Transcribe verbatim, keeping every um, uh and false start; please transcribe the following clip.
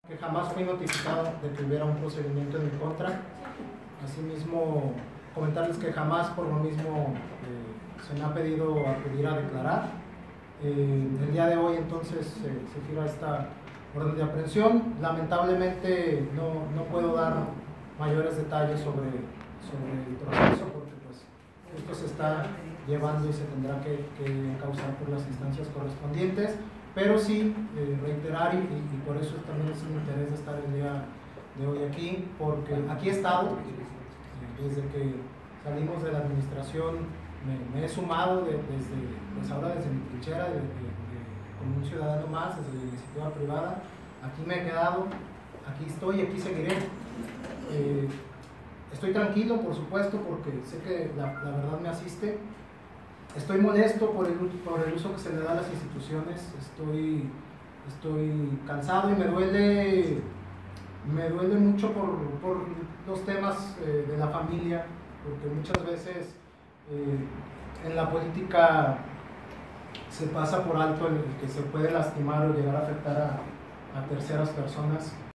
Que jamás fui notificado de que hubiera un procedimiento en mi contra. Asimismo, comentarles que jamás por lo mismo eh, se me ha pedido acudir a declarar. Eh, el día de hoy entonces eh, se gira esta orden de aprehensión. Lamentablemente no, no puedo dar mayores detalles sobre, sobre el proceso porque pues, esto se está llevando y se tendrá que, que causar por las instancias correspondientes. Pero sí, eh, reiterar, y, y por eso también es un interés de estar el día de hoy aquí, porque aquí he estado, eh, desde que salimos de la administración, me, me he sumado de, desde, pues ahora desde mi trinchera, de, de, de, como un ciudadano más, desde la iniciativa privada. Aquí me he quedado, aquí estoy, aquí seguiré. Eh, estoy tranquilo, por supuesto, porque sé que la, la verdad me asiste. Estoy molesto por el, por el uso que se le da a las instituciones, estoy, estoy cansado y me duele, me duele mucho por, por los temas eh, de la familia, porque muchas veces eh, en la política se pasa por alto el que se puede lastimar o llegar a afectar a, a terceras personas.